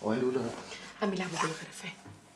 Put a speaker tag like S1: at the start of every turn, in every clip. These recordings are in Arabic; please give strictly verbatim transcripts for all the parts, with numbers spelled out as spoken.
S1: وين الأولاد؟
S2: عم يلعبوا بالغرفة.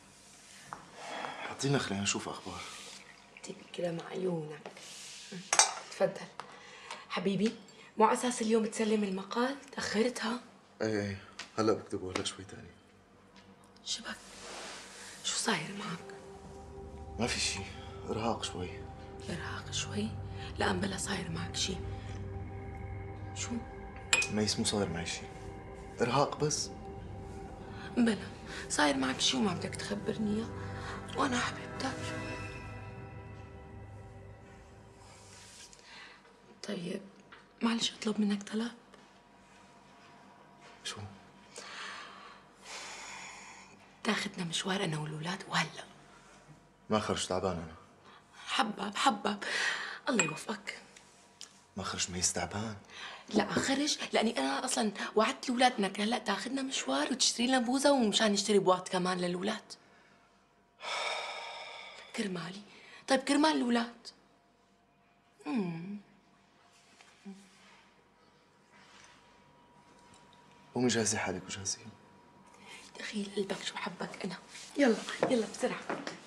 S1: حطينا خلينا نشوف أخبار.
S2: تكرم عيونك. تفضل حبيبي. مو على أساس اليوم تسلم المقال تأخرتها؟
S1: ايه ايه هلا بكتبه هلا شوي تاني.
S2: شبك؟ شو صاير معك؟
S1: ما في شيء، إرهاق شوي.
S2: إرهاق شوي؟ لا بلا صاير معك شيء. شو؟
S1: ميس مو صاير معي شيء، إرهاق بس.
S2: بلا صاير معك شيء وما بدك تخبرني اياه، وانا حبيبتك. طيب معلش اطلب منك طلب؟
S1: شو؟
S2: تاخذنا مشوار انا والولاد وهلا.
S1: ما خرج تعبان انا.
S2: حباب حباب الله يوفقك.
S1: ما خرج ميس تعبان؟
S2: لا خرج لاني انا اصلا وعدت الاولاد انك هلا تاخذنا مشوار وتشتري لنا بوزه ومشان نشتري بواط كمان للاولاد. كرمالي. طيب كرمال الاولاد. امم
S1: قومي جهزي حالك وجهزيهم.
S2: دخيل قلبك شو بحبك انا. يلا يلا بسرعه.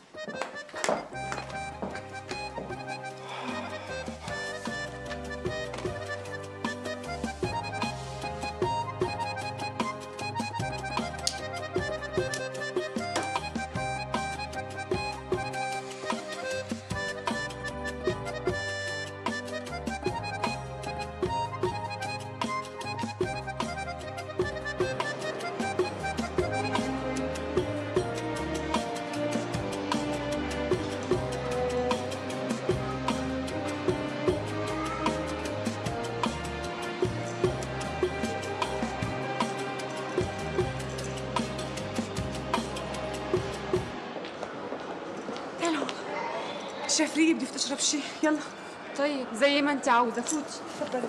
S3: شافرية بدي تشرب شيء، يلا.
S4: طيب زي ما انت عاوزه، فوتي.
S3: تفضلي.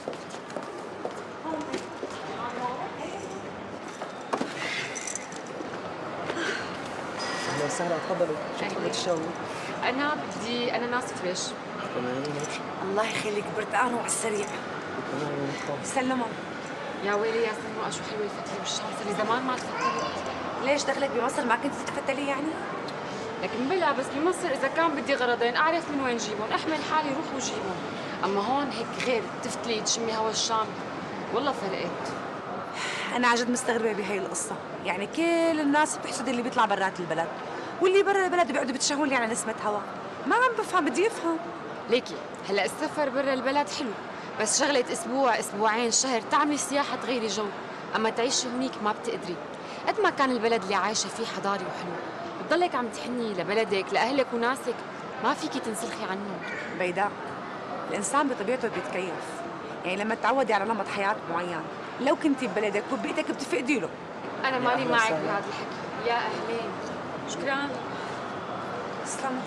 S5: اهلا وسهلا، تفضلوا. شو بدك تشربوا؟
S4: انا بدي اناناس فريش.
S5: تمام.
S3: الله يخليك، برتقان وعلى السريع. سلموا.
S4: يا ويلي يا سلمى شو حلوه الفتله بالشمس، صار لي زمان ما تفتلت.
S3: ليش دخلك بمصر ما كنت تتفتلي يعني؟
S4: لكن بلا بس بمصر اذا كان بدي غرضين اعرف من وين جيبهم، احمل حالي روح وجيبهم. اما هون هيك غير، تفتلي تشمي هوا الشام، والله فرقت.
S3: انا عن جد مستغربه بهي القصه، يعني كل الناس بتحسد اللي بيطلع برات البلد، واللي برا البلد بيقعدوا بيتشهوا لي على نسمه هوا. ما عم بفهم، بدي افهم.
S4: ليكي هلا السفر برا البلد حلو، بس شغله اسبوع اسبوعين شهر تعملي سياحه تغيري جو، اما تعيشي هونيك ما بتقدري. قد ما كان البلد اللي عايشه فيه حضاري وحلو، بتضلك عم تحني لبلدك لاهلك وناسك، ما فيكي تنسلخي عنهم.
S3: بيداء، الانسان بطبيعته بيتكيف، يعني لما تعودي على نمط حياه معين، لو كنتي ببلدك وببيئتك بتفقدي له.
S4: انا مالي معك بهذا الحكي. يا اهلين، شكرا.
S3: تسلمي.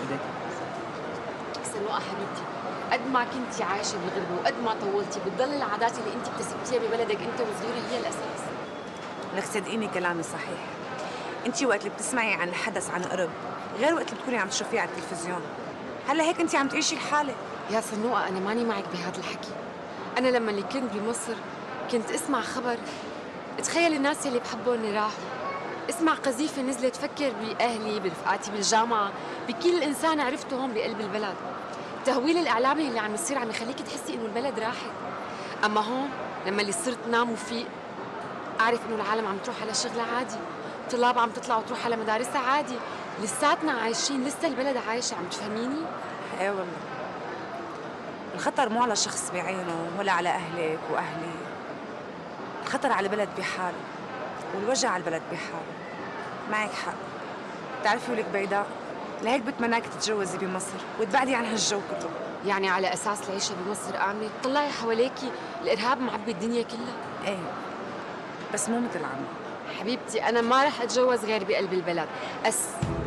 S4: سلوى حبيبتي، قد ما كنتي عايشه بالغربه وقد ما طولتي بتضل العادات اللي انت اكتسبتيها ببلدك انت وصغيره هي الاساس.
S3: لك صدقيني كلامي صحيح. انت وقت اللي بتسمعي عن حدث عن قرب غير وقت اللي بتكوني عم تشوفيه على التلفزيون. هلا هيك انت عم تعيشي الحاله.
S4: يا سنوقه انا ماني معك بهذا الحكي. انا لما اللي كنت بمصر كنت اسمع خبر، تخيل الناس اللي بحبهم راحوا، اسمع قذيفه نزلت، فكر باهلي برفقاتي بالجامعه بكل الانسان عرفته هون بقلب البلد. التهويل الاعلامي اللي عم يصير عم يخليكي تحسي انه البلد راحت. اما هون لما اللي صرت نام وفيق اعرف انه العالم عم تروح على شغلها عادي، الطلاب عم تطلع وتروح على مدارسها عادي، لساتنا عايشين، لسه البلد عايشه. عم تفهميني؟
S3: ايه والله. الخطر مو على شخص بعينه ولا على اهلك واهلي، الخطر على البلد بحاله والوجع على البلد بحاله. معك حق. بتعرفي ولك بيداء، لهيك بتمناك تتجوزي بمصر وتبعدي عن هالجو كله.
S4: يعني على اساس العيشه بمصر امنه؟ طلعي حواليكي الارهاب معبي الدنيا كلها.
S3: ايه بس مو مثل عمي.
S4: حبيبتي انا ما رح اتجوز غير بقلب البلد. أس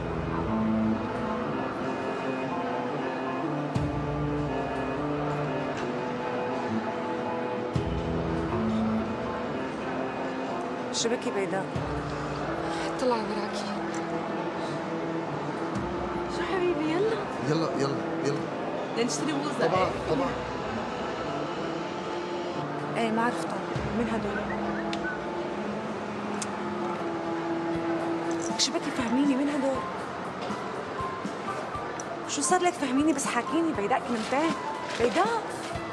S3: شو بكي بيداء؟
S4: طلعي وراكي.
S2: شو حبيبي يلا
S1: يلا يلا يلا
S2: لنشتري بوزه.
S1: طبعا طبعا.
S3: ايه ما عرفتهم، مين هدول؟ شبكي فهميني مين هدول؟ شو صار لك فهميني بس حاكيني. بيداء كلمتين. بيداء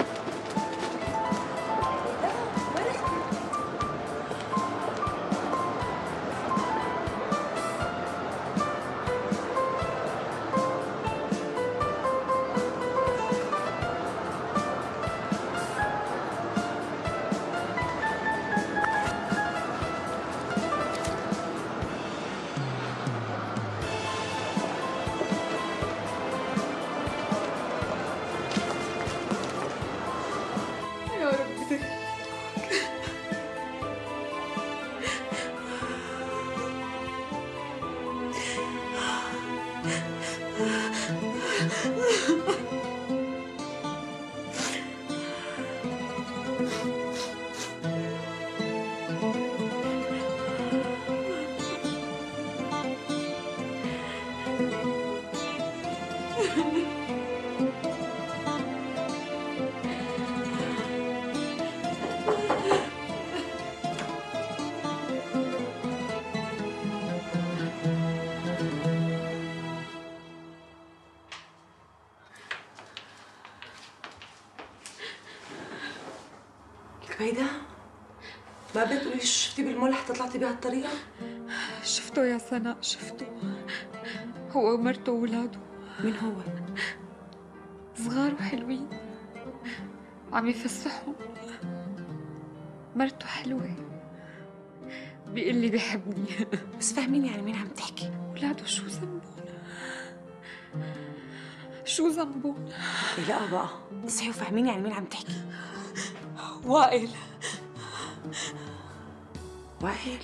S3: بيداء ما بدك تقولي شو شفتي بالمول حتى طلعتي بهالطريقة؟
S6: شفته يا سناء، شفته هو ومرته وولاده.
S3: مين هو؟
S6: صغار وحلوين عم يفسحهم. مرته حلوة، بيقول لي بيحبني.
S3: بس فهميني يعني مين عم تحكي؟
S6: ولاده شو ذنبهم؟ شو ذنبهم؟
S3: لا بقى اصحي وفهميني يعني مين عم تحكي؟
S6: وائل.
S3: وائل؟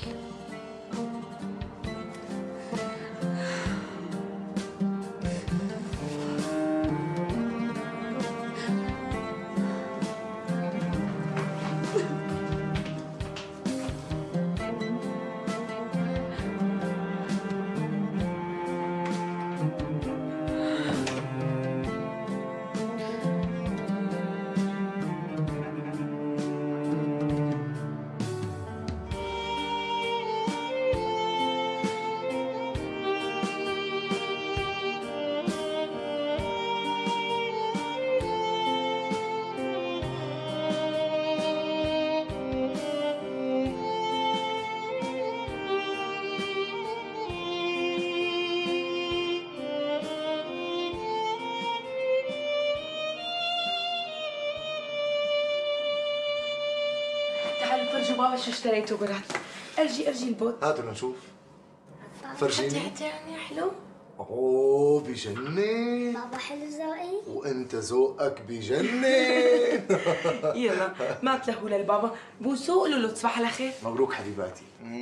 S2: تعالوا فرجوا بابا شو اشتريته برات. ارجي ارجي البوت.
S1: هاتوا لنشوف. فرجيني.
S2: حتى حتى يعني حلو.
S1: اوه بجنن.
S7: بابا حلو ذوقي.
S1: وانت ذوقك بجنن.
S2: يلا ما تلهوا للبابا، بوسوا قولوا له تصبح على خير.
S1: مبروك حبيباتي.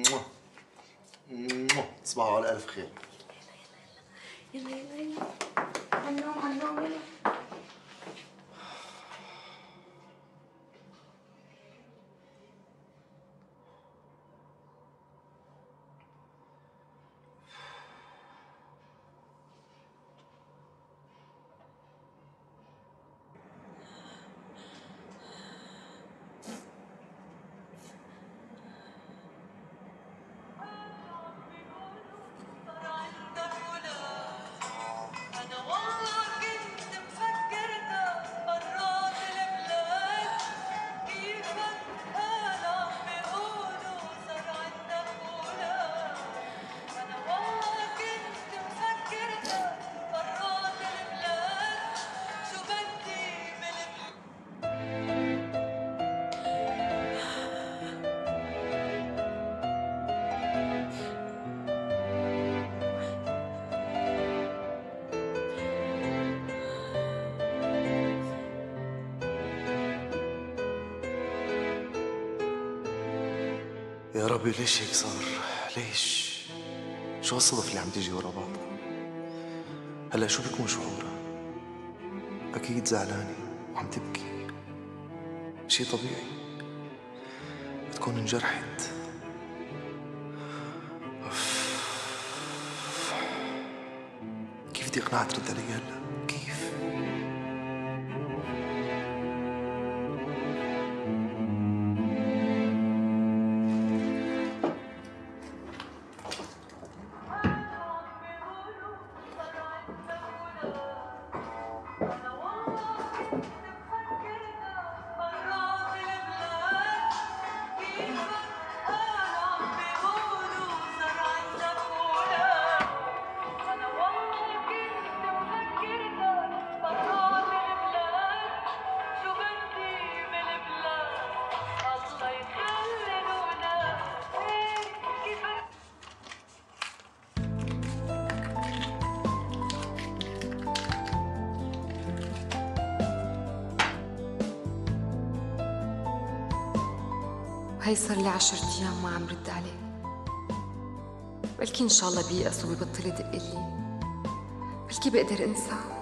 S1: تصبحوا على الف خير.
S2: يلا يلا يلا على النوم على النوم يلا.
S1: يا ربي ليش هيك صار؟ ليش؟ شو هالصدف اللي عم تيجي ورا بعضها؟ هلا شو بيكون شعورها؟ أكيد زعلانة وعم تبكي، شي طبيعي. بتكون انجرحت. أوف. كيف بدي أقنعها ترد علي هلا؟ كيف؟
S4: وهي صار لي عشرة أيام ما عم رد عليه. بلكي إن شاء الله بيأس وبيبطل يدق لي، بلكي بقدر أنسى.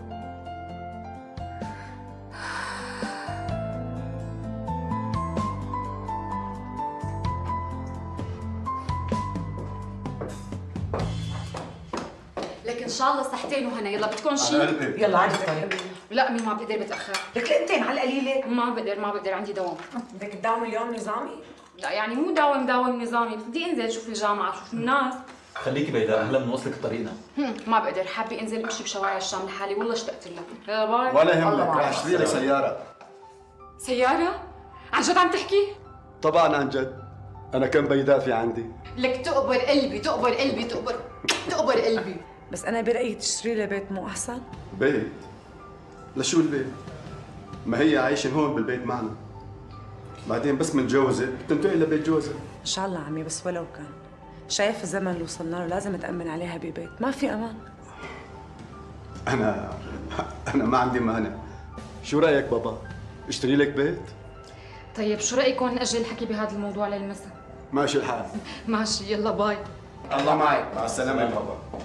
S4: لكن ان شاء الله صحتين وهنا. يلا بدكم شيء؟
S5: يلا عادي طيب.
S4: لا امي ما بقدر بتاخر.
S5: لك لقمتين على القليله.
S4: ما بقدر ما بقدر عندي دوام.
S5: بدك تداوم اليوم نظامي؟
S4: لا يعني مو داوم داوم نظامي، بدي انزل شوف الجامعه شوف الناس.
S7: خليكي بيداء، هلا بنوصلك طريقنا.
S4: هم ما بقدر، حابه انزل امشي بشوارع الشام لحالي، والله اشتقت لها. يلا باي.
S8: ولا يهمك، رح اشتري لك سيارة.
S4: سيارة؟ عن جد عم تحكي؟
S8: طبعا عن جد، أنا كم بيداء في عندي.
S4: لك تقبر قلبي تقبر قلبي تقبر تقبر قلبي.
S3: بس أنا برأيي تشتري لي بيت مو أحسن؟
S8: بيت؟ لشو البيت؟ ما هي عايشة هون بالبيت معنا. بعدين بس منتجوزة بتنتقل لبيت جوزها.
S3: إن شاء الله عمي، بس ولو كان. شايف الزمن اللي وصلنا له لازم تأمن عليها ببيت، ما في أمان.
S8: أنا أنا ما عندي مانع. شو رأيك بابا؟ اشتري لك بيت؟
S4: طيب شو رأيكم نأجل الحكي بهذا الموضوع للمساء؟
S8: ماشي الحال.
S4: ماشي يلا باي.
S8: الله معك. مع السلامة يا بابا.